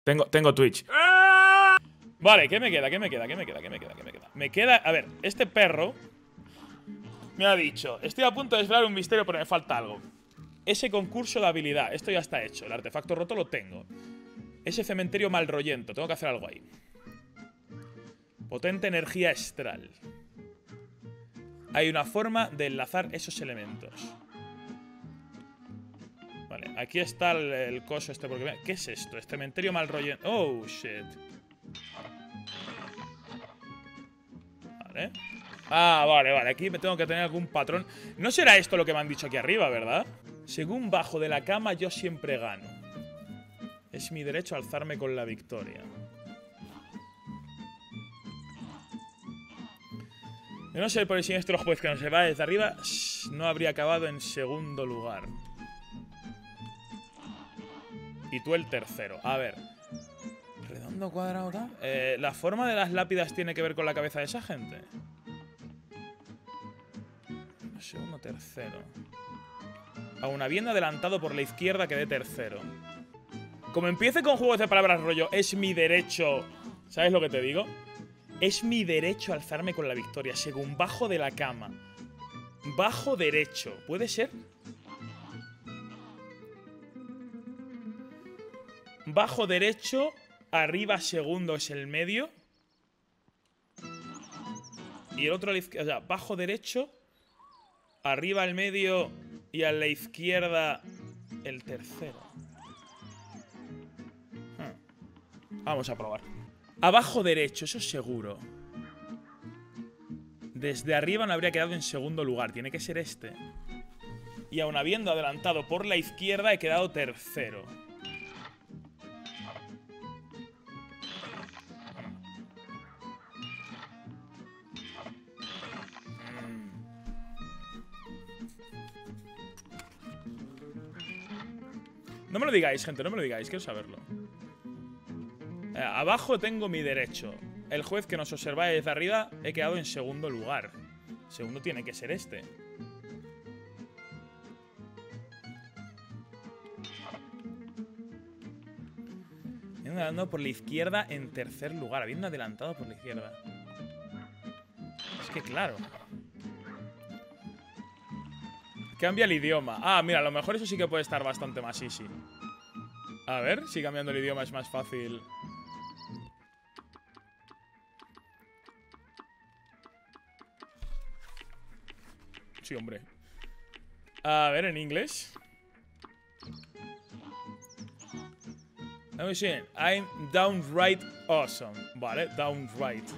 Tengo Twitch. Vale, ¿qué me queda? Me queda, a ver, este perro me ha dicho: estoy a punto de desvelar un misterio, pero me falta algo. Ese concurso de habilidad, esto ya está hecho. El artefacto roto lo tengo. Ese cementerio malrollento, tengo que hacer algo ahí. Potente energía astral. Hay una forma de enlazar esos elementos. Vale, aquí está el coso este. Porque, ¿qué es esto? Este cementerio malrollento. Oh, shit. Vale. Ah, vale. Aquí me tengo que tener algún patrón. No será esto lo que me han dicho aquí arriba, ¿verdad? Según bajo de la cama, yo siempre gano. Es mi derecho a alzarme con la victoria. De no ser por el siniestro juez que nos va desde arriba, no habría acabado en segundo lugar. Y tú el tercero. A ver. Redondo, cuadrado, tal. ¿La forma de las lápidas tiene que ver con la cabeza de esa gente? Segundo, tercero. Aún habiendo adelantado por la izquierda, quedé tercero. Como empiece con juegos de palabras rollo, es mi derecho. ¿Sabes lo que te digo? Es mi derecho a alzarme con la victoria. Según bajo de la cama. Bajo derecho. ¿Puede ser? Bajo derecho. Arriba segundo es el medio. Y el otro a la izquierda. O sea, bajo derecho. Arriba el medio. Y a la izquierda el tercero. Vamos a probar. Abajo derecho, eso es seguro. Desde arriba no habría quedado en segundo lugar. Tiene que ser este. Y aun habiendo adelantado por la izquierda, he quedado tercero. No me lo digáis, gente, no me lo digáis. Quiero saberlo. Abajo tengo mi derecho. El juez que nos observa desde arriba, he quedado en segundo lugar. Segundo tiene que ser este. Habiendo adelantado por la izquierda en tercer lugar. Habiendo adelantado por la izquierda. Es que claro. Cambia el idioma. Ah, mira, a lo mejor eso sí que puede estar bastante más easy. A ver, si cambiando el idioma es más fácil. Sí, hombre. A ver, en inglés. Let me see. I'm downright awesome. Vale, downright.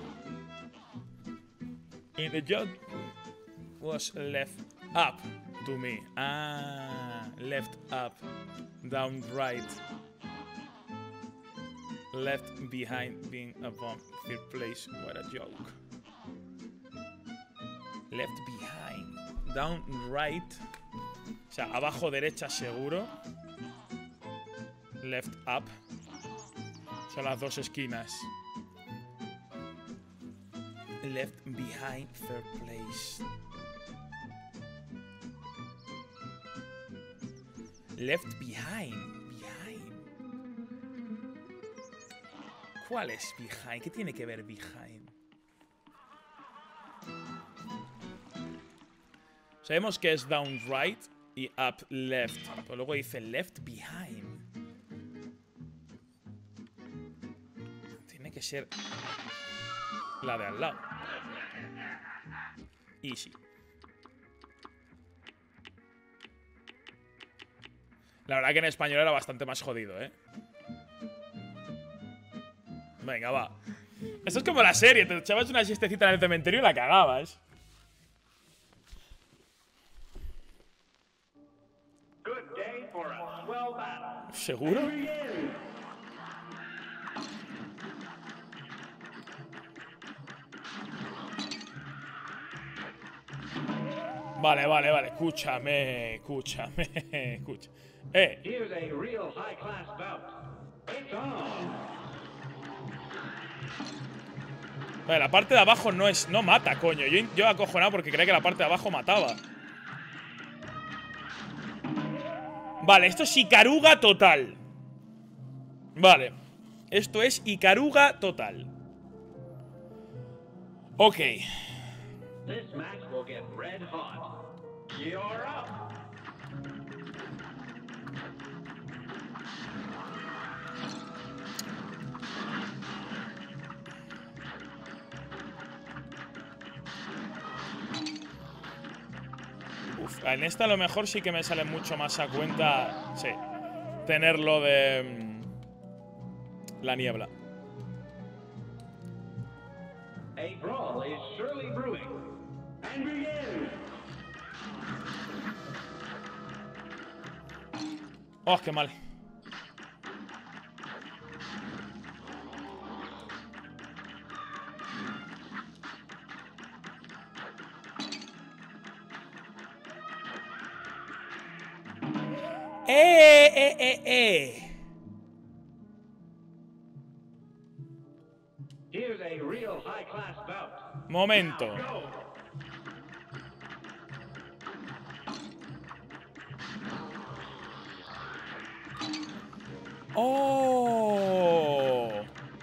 And the job was left up to me. Ah, left up. Downright. Left behind being a bomb. Third place. What a joke. Left behind. Down right. O sea, abajo derecha seguro. Left up. Son las dos esquinas. Left behind third place. Left behind. Behind. ¿Cuál es behind? ¿Qué tiene que ver behind? Sabemos que es down right y up left. Pero luego dice left behind. Tiene que ser la de al lado. Easy. La verdad que en español era bastante más jodido, ¿eh? Venga, va. Esto es como la serie. Te echabas una siestecita en el cementerio y la cagabas. ¿Seguro? Vale. Escúchame. Vale, la parte de abajo no mata, coño. Yo acojonado porque creía que la parte de abajo mataba. Vale, esto es Ikaruga total. Vale. Esto es Ikaruga total. Ok. This match will get red hot. You're up. Uf, en esta a lo mejor sí que me sale mucho más a cuenta. Sí. Tenerlo de la niebla. A brawl is surely brewing. And begin. Oh, qué mal. Here's a real high-class bout. Momento. Go. Oh.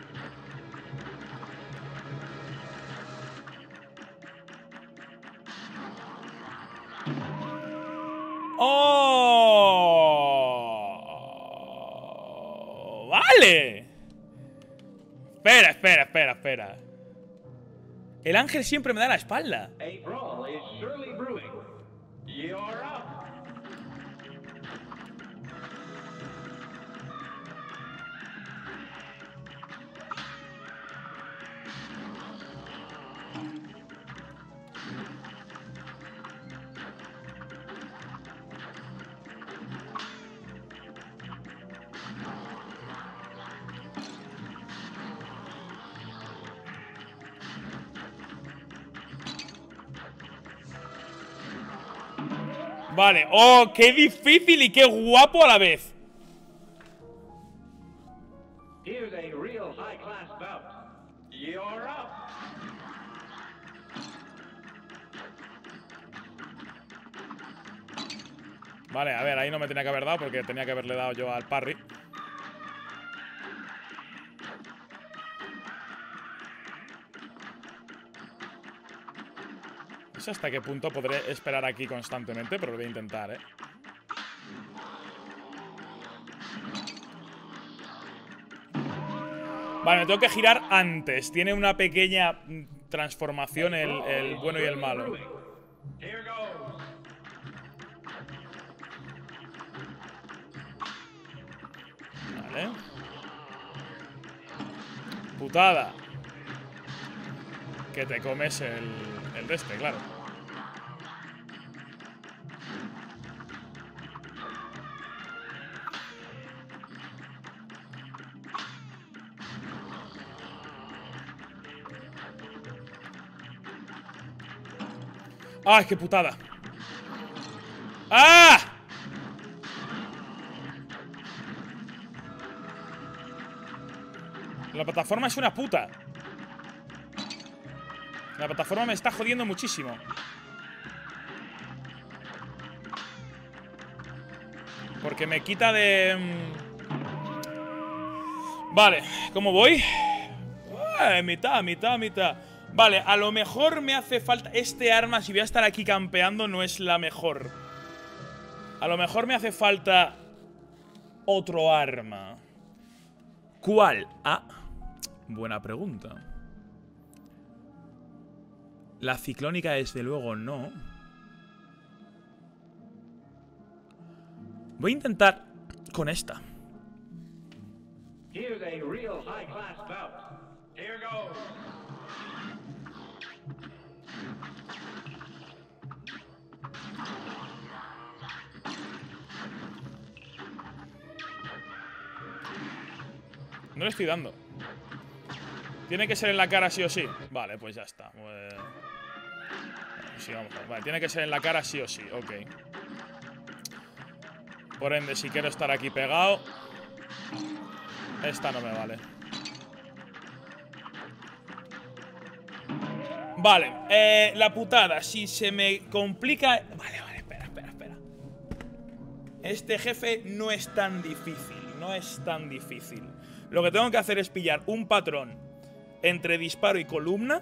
Oh. Vale. Espera. El ángel siempre me da la espalda. A brawl is surely brewing. You're up. Vale. Oh, qué difícil y qué guapo a la vez. Here's a real high-class bout. You're up. Vale, a ver, ahí no me tenía que haber dado porque tenía que haberle dado yo al parry. No sé hasta qué punto podré esperar aquí constantemente, pero lo voy a intentar, ¿eh? Vale, me tengo que girar antes. Tiene una pequeña transformación el bueno y el malo. Here goes. Vale. Putada. Que te comes el de este, claro. ¡Ay, qué putada! ¡Ah! La plataforma es una puta. La plataforma me está jodiendo muchísimo. Porque me quita de... Vale, ¿cómo voy? Mitad. Vale, a lo mejor me hace falta... Este arma, si voy a estar aquí campeando, no es la mejor. A lo mejor me hace falta otro arma. ¿Cuál? Ah, buena pregunta. La ciclónica, desde luego, no. Voy a intentar con esta. Here's a real high-class bout. Here goes. No le estoy dando. Tiene que ser en la cara sí o sí. Vale, pues ya está. Sí, vamos a ver. Vale, tiene que ser en la cara sí o sí. Ok. Por ende, si quiero estar aquí pegado, esta no me vale. Vale, la putada. Si se me complica... Vale, espera. Este jefe no es tan difícil. Lo que tengo que hacer es pillar un patrón entre disparo y columna.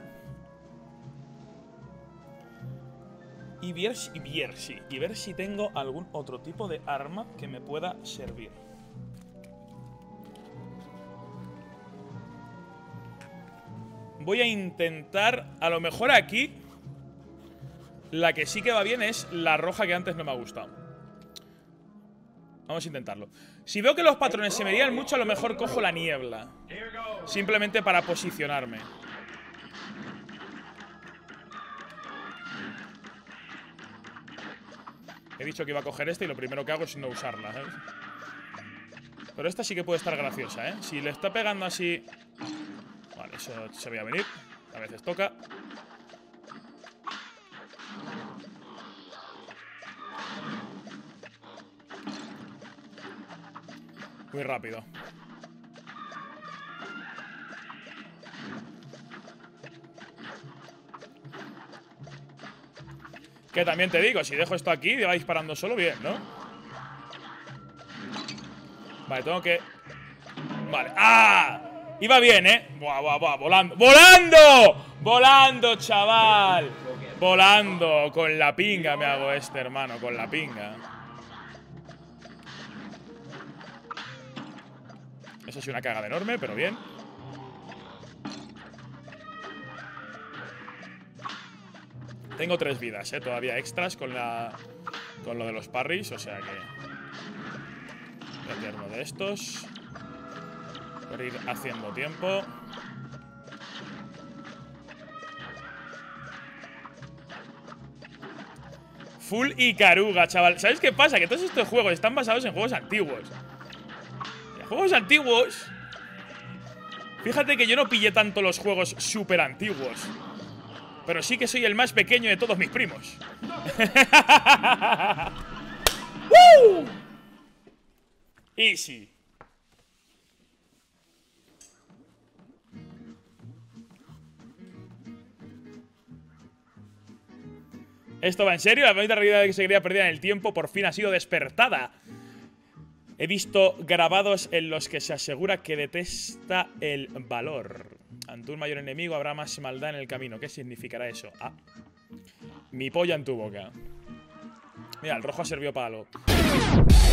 Y ver si tengo algún otro tipo de arma que me pueda servir. Voy a intentar, a lo mejor aquí, la que sí que va bien es la roja que antes no me ha gustado. Vamos a intentarlo. Si veo que los patrones se me lían mucho, a lo mejor cojo la niebla. Simplemente para posicionarme. He dicho que iba a coger esta y lo primero que hago es no usarla, ¿sabes? Pero esta sí que puede estar graciosa, ¿eh? Si le está pegando así... Vale, eso se veía venir. A veces toca. Muy rápido. Que también te digo, si dejo esto aquí y va disparando solo, bien, ¿no? Vale, tengo que... Vale. ¡Ah! Iba bien, ¿eh? Buah, buah, buah, volando. ¡Volando! ¡Volando, chaval! Volando. Con la pinga me hago este, hermano. Con la pinga. Eso sí, una cagada enorme, pero bien. Tengo 3 vidas, todavía extras con lo de los parries, o sea que... Voy a tirar uno de estos. Por ir haciendo tiempo. Full Ikaruga, chaval. ¿Sabes qué pasa? Que todos estos juegos están basados en juegos antiguos. En juegos antiguos... Fíjate que yo no pillé tanto los juegos súper antiguos. Pero sí que soy el más pequeño de todos mis primos. ¡Woo! Easy. Esto va en serio. La bonita realidad de que se quería perder en el tiempo por fin ha sido despertada. He visto grabados en los que se asegura que detesta el valor. Ante un mayor enemigo habrá más maldad en el camino. ¿Qué significará eso? Ah. Mi polla en tu boca. Mira, el rojo ha servido para algo.